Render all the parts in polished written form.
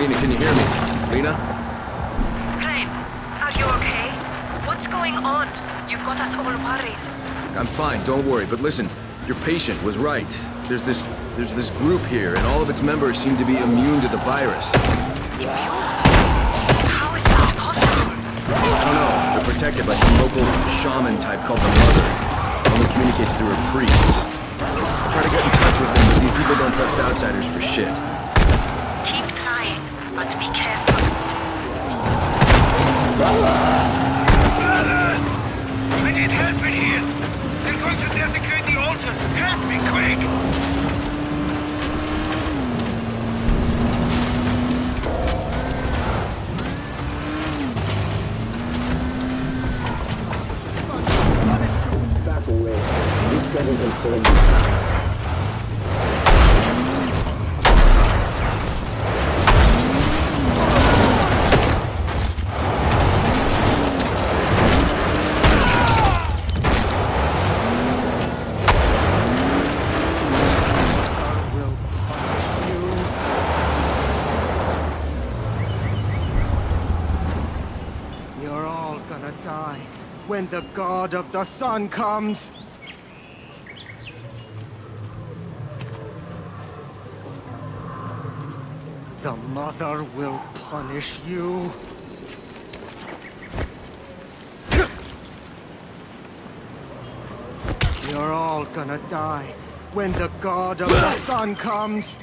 Lena, can you hear me? Lena? Crane, are you okay? What's going on? You've got us all worried. I'm fine, don't worry. But listen, your patient was right. There's this group here, and all of its members seem to be immune to the virus. Immune? How is that possible? I don't know. They're protected by some local shaman type called the Mother. Only communicates through her priests. I try to get in touch with them, but these people don't trust outsiders for shit. Keep trying, but be careful. I need help in here! They're going to desecrate the altar! Help me, quick! Back away. This doesn't concern me. When the god of the sun comes. The Mother will punish you. You're all gonna die when the god of the sun comes.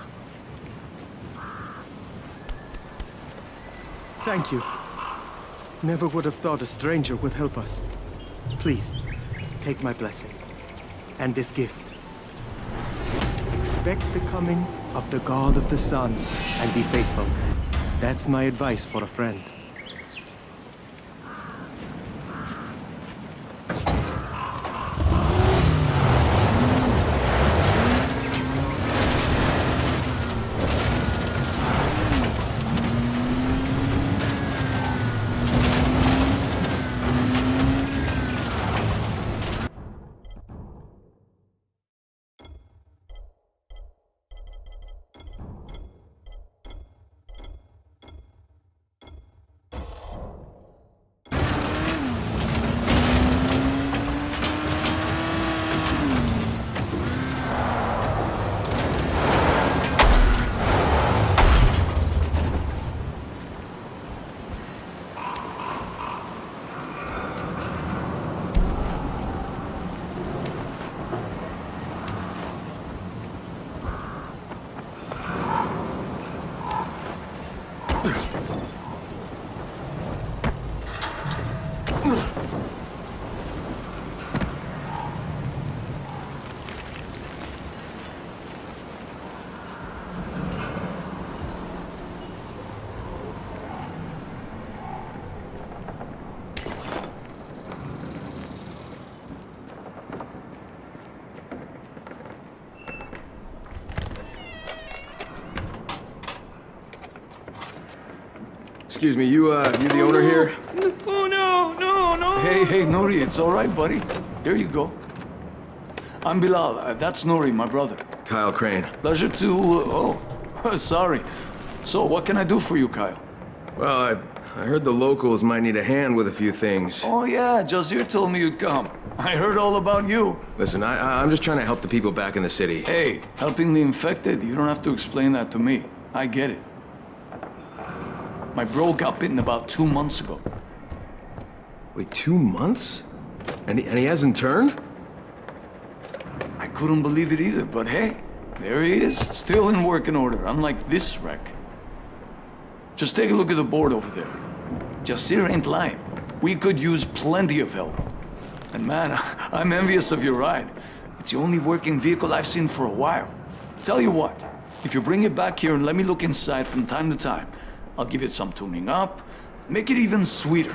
Thank you. Never would have thought a stranger would help us. Please, take my blessing. And this gift. Expect the coming of the God of the Sun, and be faithful. That's my advice for a friend. Excuse me, you the owner here? Oh, no! Hey, Nuri, it's all right, buddy. Here you go. I'm Bilal. That's Nuri, my brother. Kyle Crane. Pleasure to... sorry. So, what can I do for you, Kyle? Well, I heard the locals might need a hand with a few things. Oh, yeah, Jazir told me you'd come. I heard all about you. Listen, I'm just trying to help the people back in the city. Hey, helping the infected, you don't have to explain that to me. I get it. My bro got bitten about 2 months ago. Wait, 2 months? And he hasn't turned? I couldn't believe it either, but hey, there he is, still in working order, unlike this wreck. Just take a look at the board over there. Jazir ain't lying. We could use plenty of help. And man, I'm envious of your ride. It's the only working vehicle I've seen for a while. Tell you what, if you bring it back here and let me look inside from time to time, I'll give it some tuning up, make it even sweeter.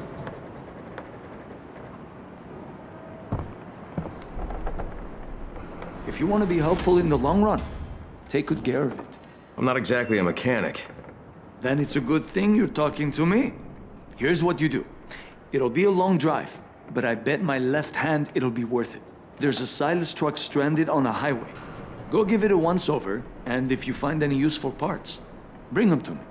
If you want to be helpful in the long run, take good care of it. I'm not exactly a mechanic. Then it's a good thing you're talking to me. Here's what you do. It'll be a long drive, but I bet my left hand it'll be worth it. There's a Silas truck stranded on a highway. Go give it a once-over, and if you find any useful parts, Bring them to me.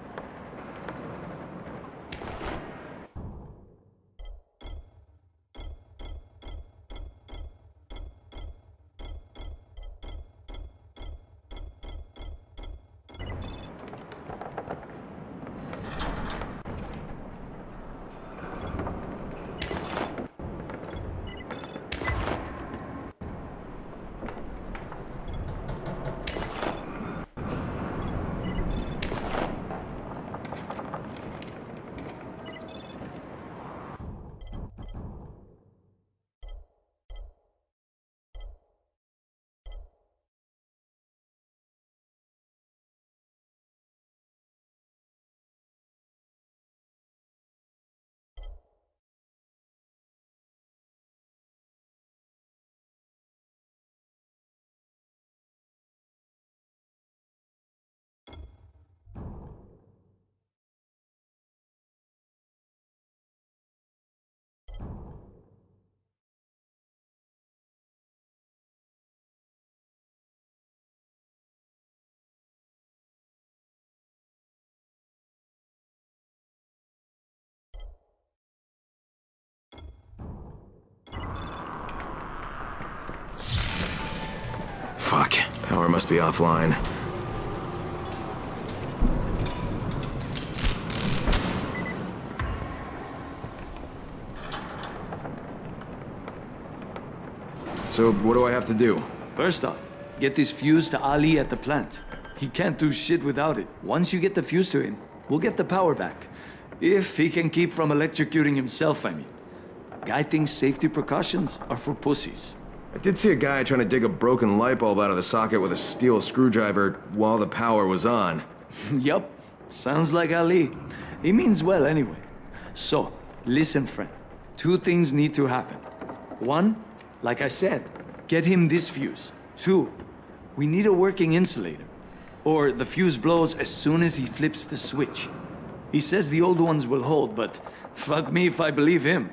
Fuck. Power must be offline. So, what do I have to do? First off, get this fuse to Ali at the plant. He can't do shit without it. Once you get the fuse to him, we'll get the power back. If he can keep from electrocuting himself, I mean. Guy thinks safety precautions are for pussies. I did see a guy trying to dig a broken light bulb out of the socket with a steel screwdriver while the power was on. Yup, sounds like Ali. He means well anyway. So, listen friend, 2 things need to happen. 1, like I said, get him this fuse. 2, we need a working insulator. Or the fuse blows as soon as he flips the switch. He says the old ones will hold, but fuck me if I believe him.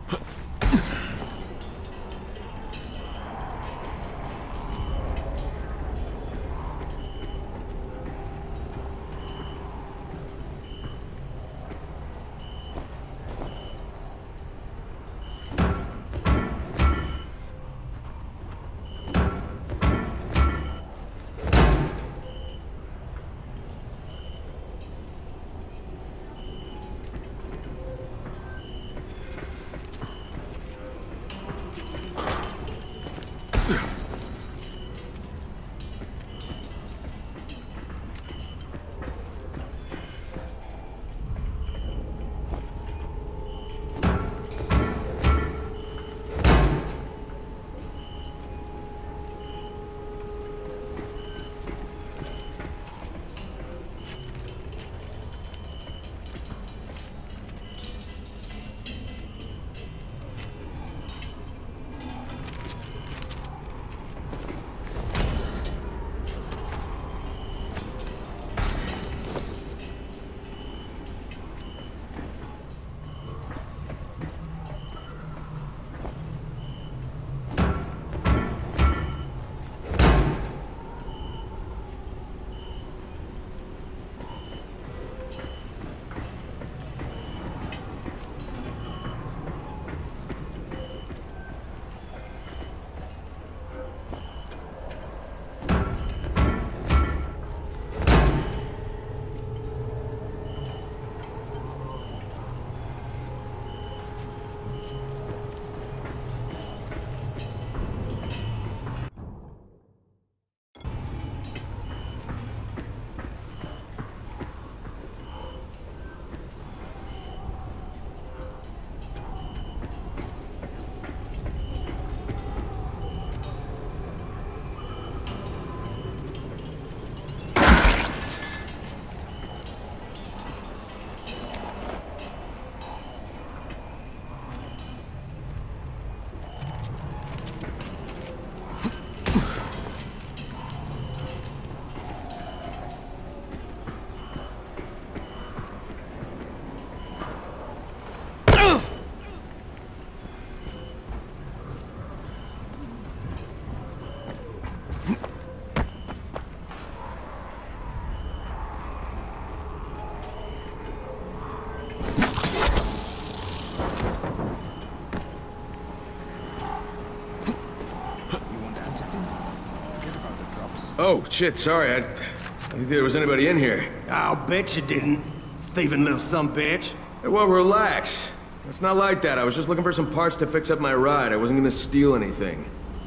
Oh, shit, sorry. I didn't think there was anybody in here. I'll bet you didn't. Thieving little sumbitch. Hey, well, relax. It's not like that. I was just looking for some parts to fix up my ride. I wasn't gonna steal anything.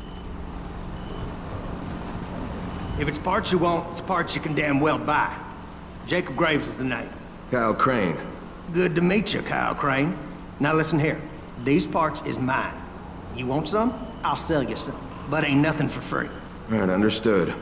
If it's parts you want, it's parts you can damn well buy. Jacob Graves is the name. Kyle Crane. Good to meet you, Kyle Crane. Now listen here. These parts is mine. You want some? I'll sell you some. But ain't nothing for free. All right, understood.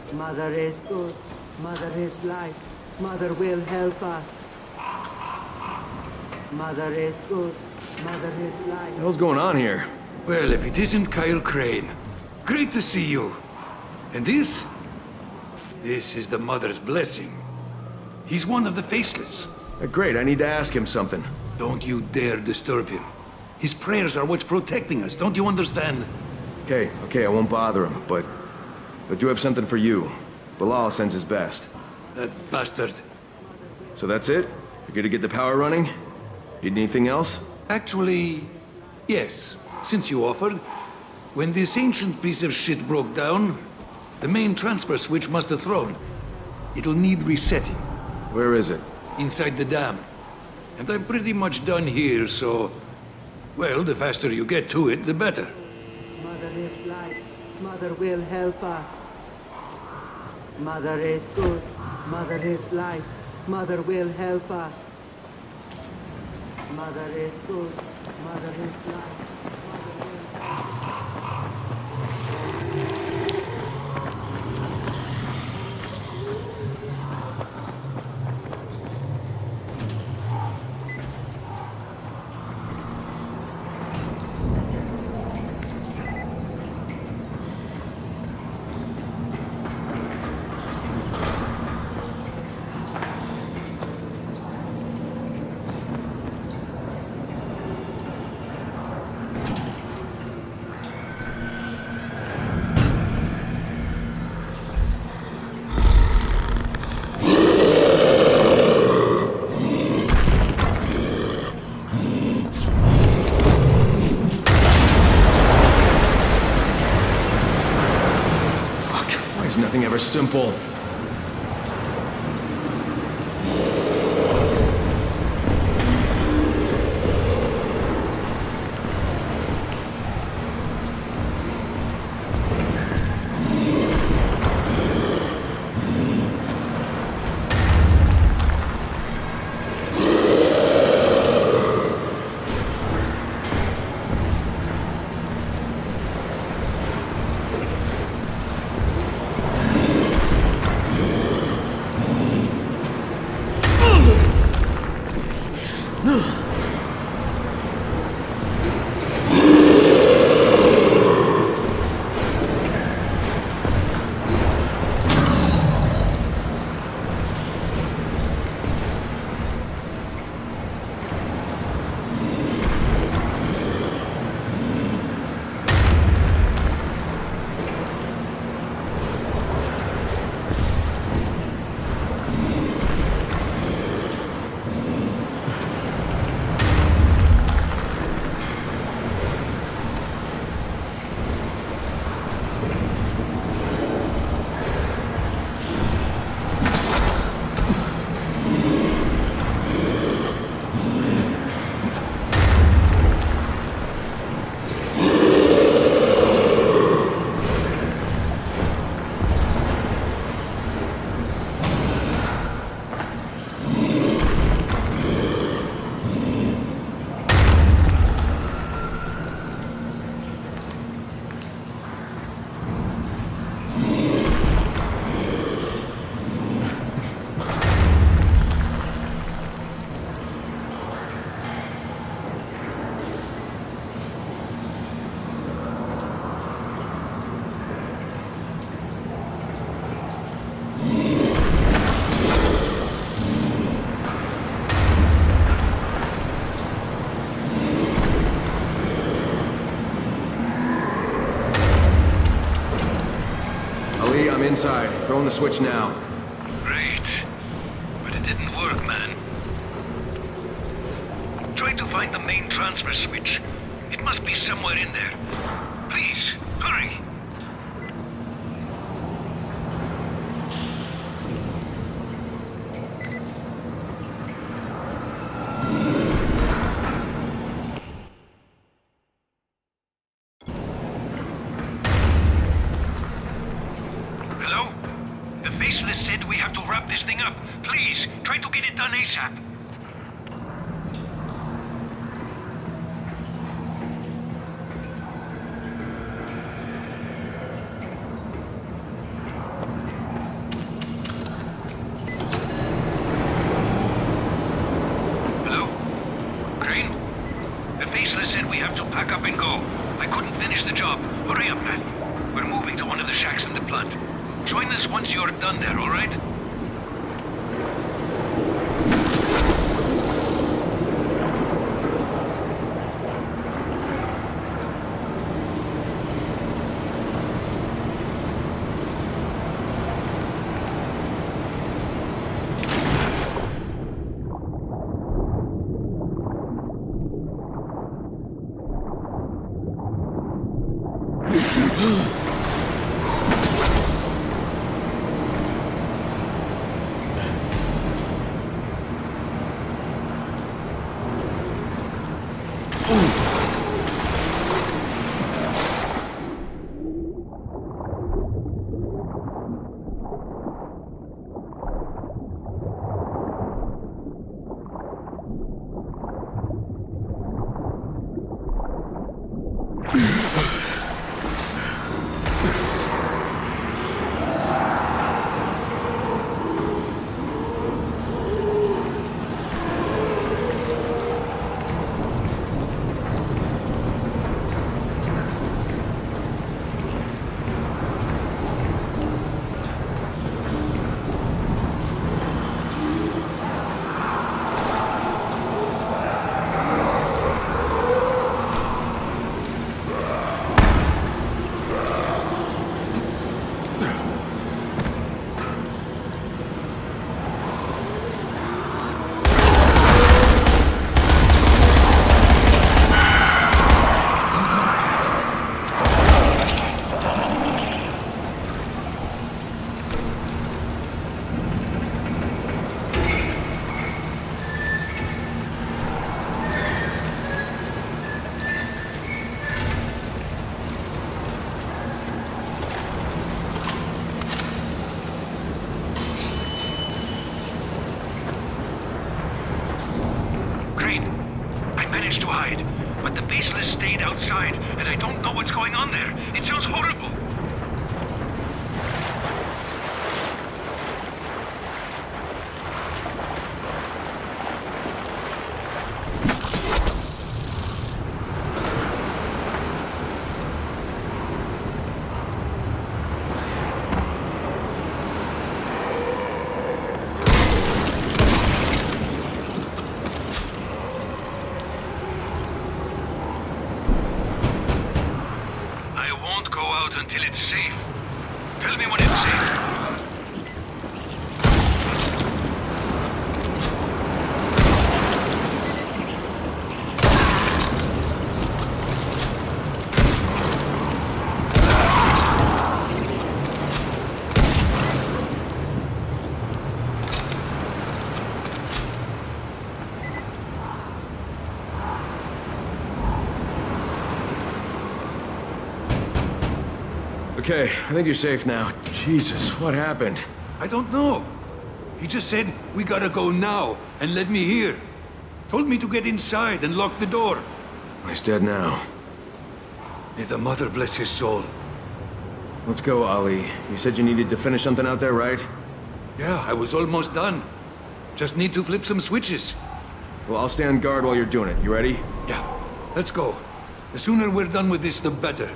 Mother is good. Mother is life. Mother will help us. Mother is good. Mother is life. What the hell's going on here? Well, if it isn't Kyle Crane. Great to see you. And this? This is the Mother's blessing. He's one of the Faceless. Great, I need to ask him something. Don't you dare disturb him. His prayers are what's protecting us, don't you understand? Okay, I won't bother him, but I do have something for you. Bilal sends his best. That bastard. So that's it? You're gonna get the power running? Need anything else? Actually, yes. Since you offered, when this ancient piece of shit broke down, the main transfer switch must have thrown. It'll need resetting. Where is it? Inside the dam. And I'm pretty much done here, so... Well, the faster you get to it, the better. Mother is life. Mother will help us. Mother is good. Mother is life. Mother will help us. Mother is good. Mother is life. Nothing ever simple. I'm inside. Throwing the switch now. Great. But it didn't work, man. Try to find the main transfer switch. It must be somewhere in there. Please, hurry! Hello? The Faceless said we have to wrap this thing up. Please, try to get it done ASAP. finish the job. Hurry up, man. We're moving to one of the shacks in the plant. Join us once you're done there, all right? To hide, but the baseless stayed outside, and I don't know what's going on there. It sounds horrible. Until it's safe. Tell me when it's safe. Okay, I think you're safe now. Jesus, what happened? I don't know. He just said, we gotta go now, and let me here. Told me to get inside and lock the door. He's dead now. May the mother bless his soul. Let's go, Ali. You said you needed to finish something out there, right? Yeah, I was almost done. Just need to flip some switches. Well, I'll stand guard while you're doing it. You ready? Yeah, let's go. The sooner we're done with this, the better.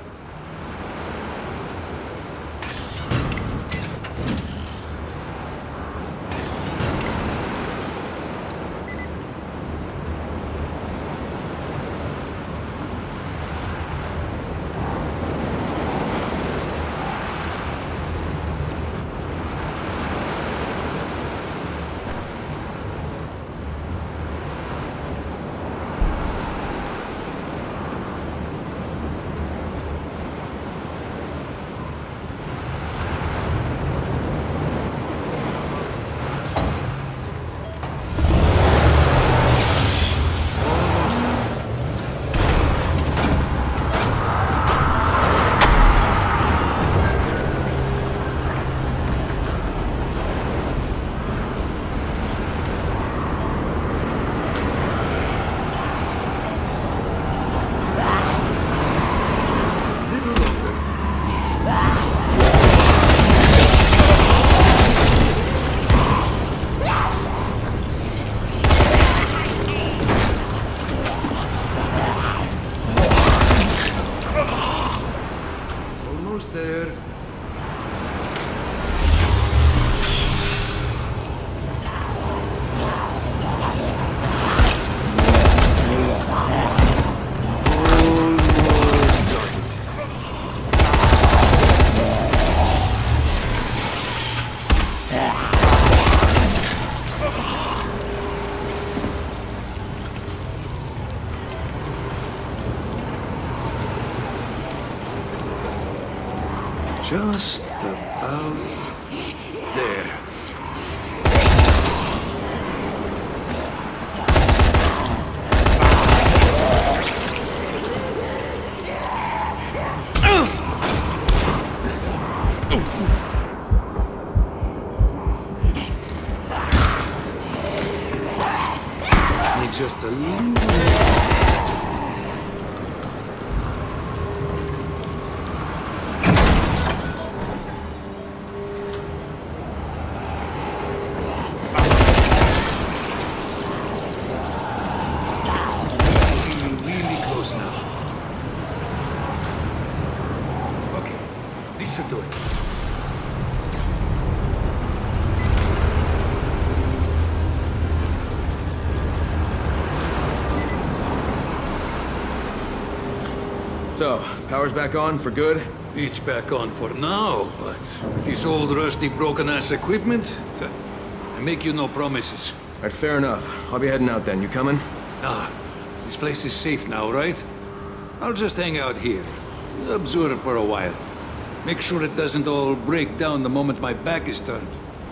Just about there. Need just a little. This should do it. So, power's back on for good? It's back on for now, but with this old rusty broken-ass equipment, I make you no promises. Alright, fair enough. I'll be heading out then. You coming? Nah, this place is safe now, right? I'll just hang out here. Observe for a while. Make sure it doesn't all break down the moment my back is turned.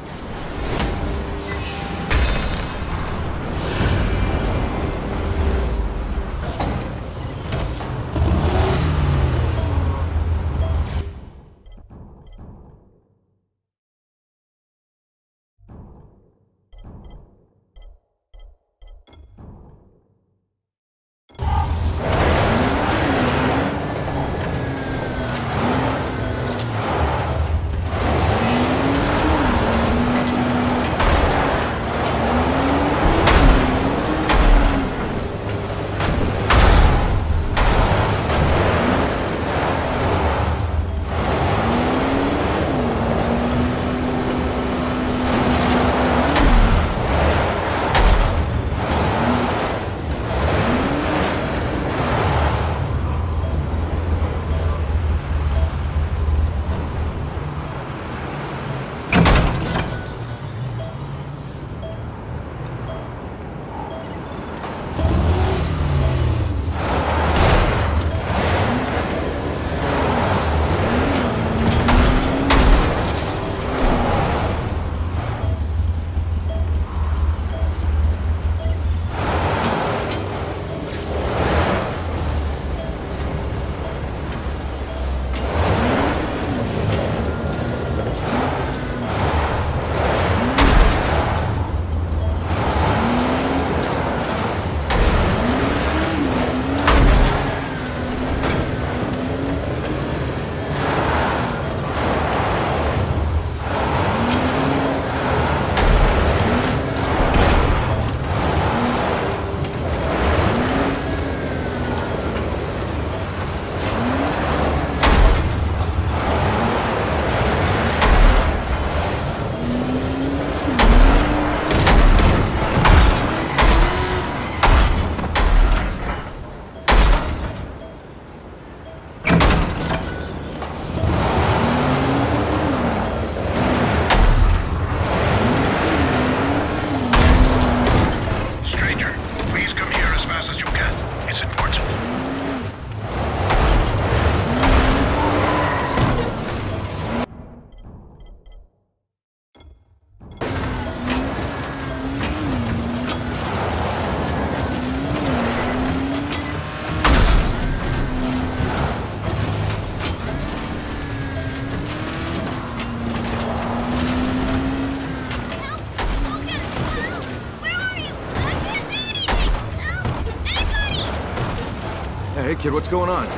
Hey kid, what's going on?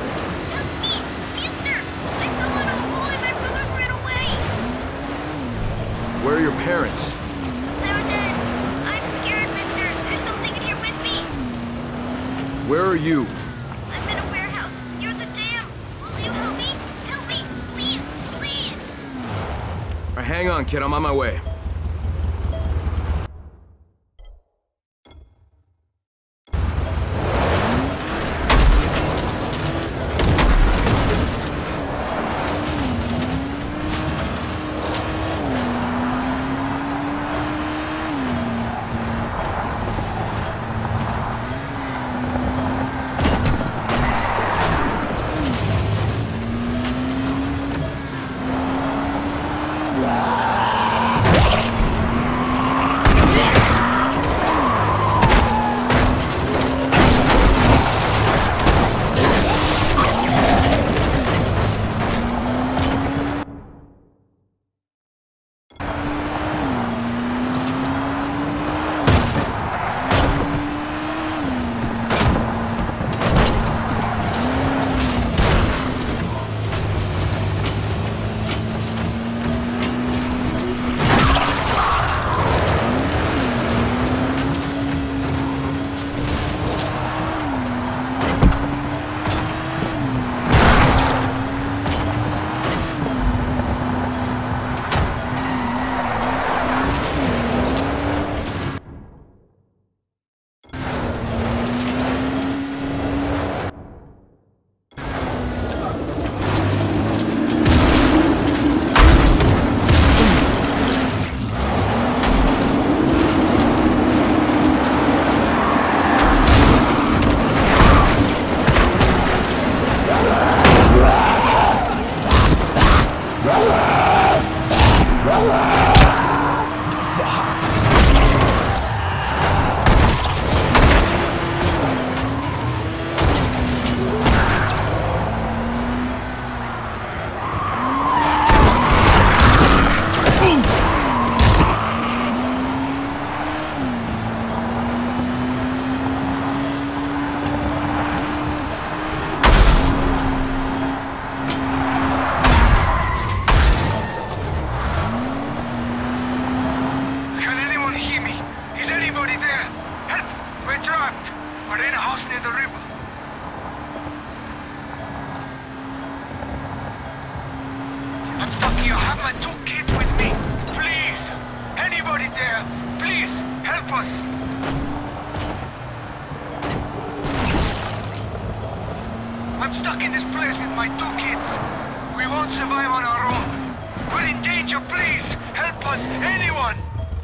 Where are your parents? They're dead. I'm scared, mister. There's something in here with me. Where are you? I'm in a warehouse near the dam. Will you help me? Help me, please, please. Alright, hang on, kid. I'm on my way. stuck in this place with my 2 kids. We won't survive on our own. We're in danger, please! Help us, anyone!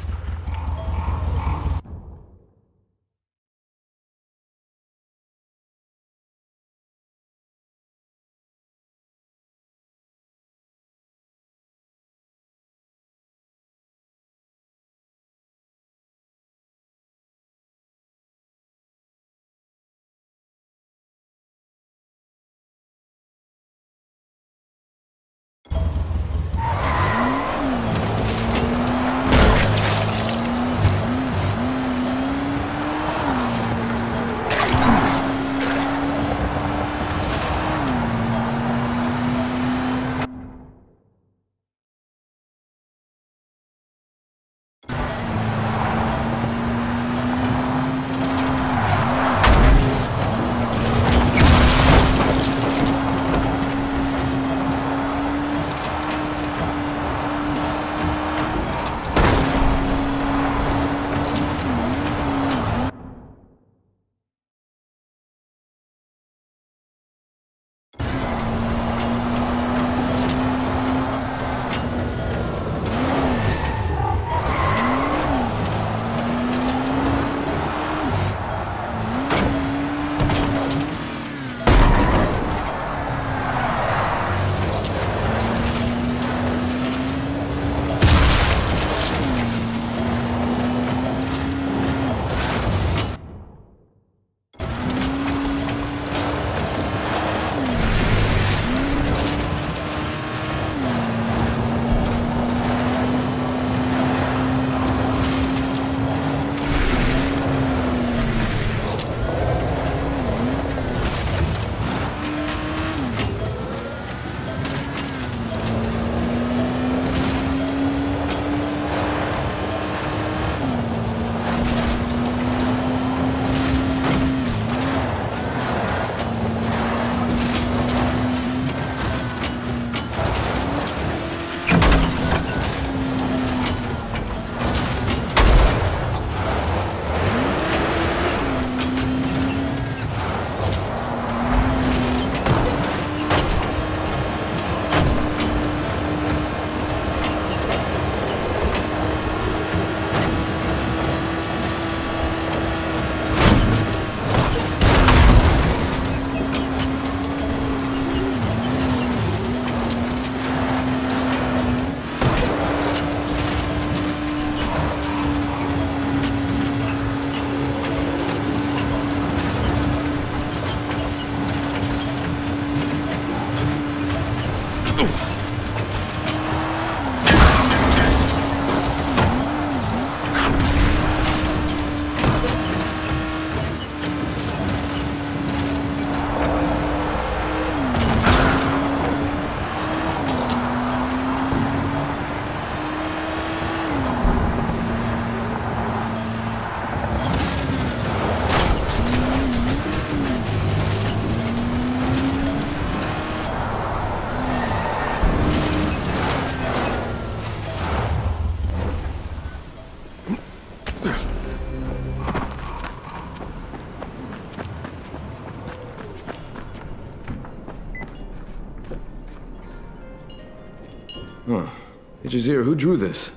Huh. Hey, Jazir, who drew this?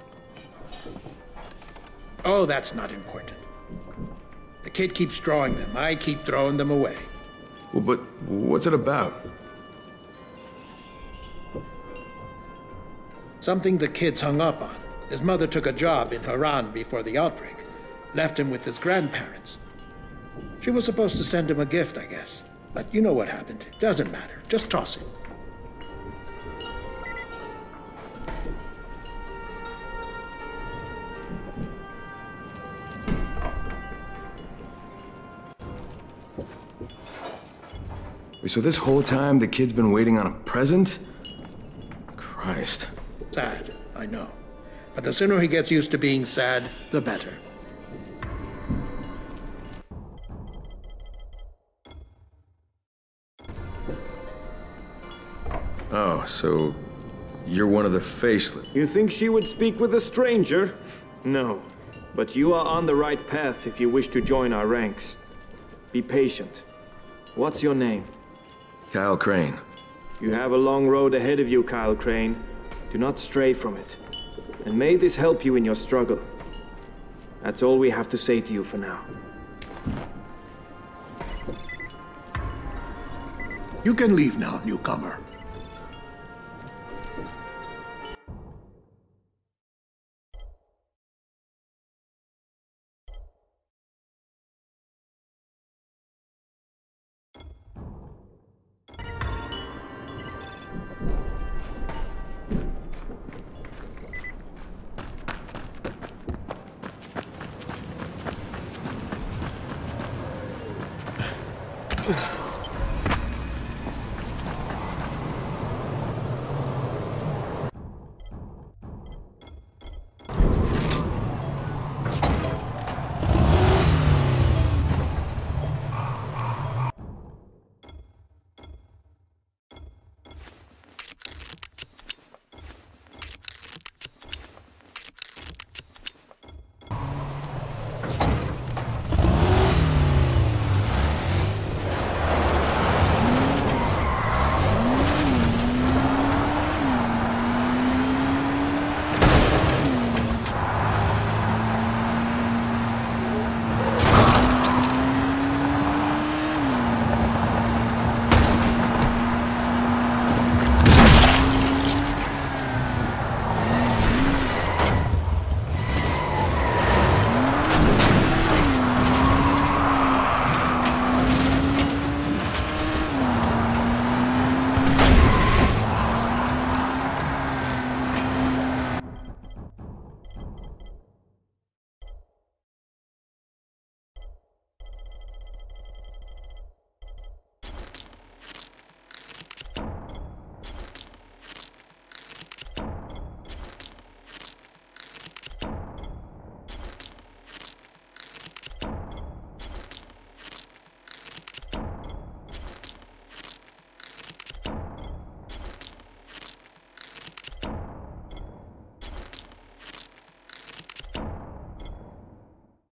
Oh, that's not important. The kid keeps drawing them. I keep throwing them away. Well, but what's it about? Something the kid's hung up on. His mother took a job in Haran before the outbreak. Left him with his grandparents. She was supposed to send him a gift, I guess. But you know what happened. It doesn't matter. Just toss it. Wait, so this whole time the kid's been waiting on a present? Christ. Sad, I know. But the sooner he gets used to being sad, the better. Oh, so you're one of the faceless. You think she would speak with a stranger? No. But you are on the right path if you wish to join our ranks. Be patient. What's your name? Kyle Crane. You have a long road ahead of you, Kyle Crane. Do not stray from it. And may this help you in your struggle. That's all we have to say to you for now. You can leave now, newcomer.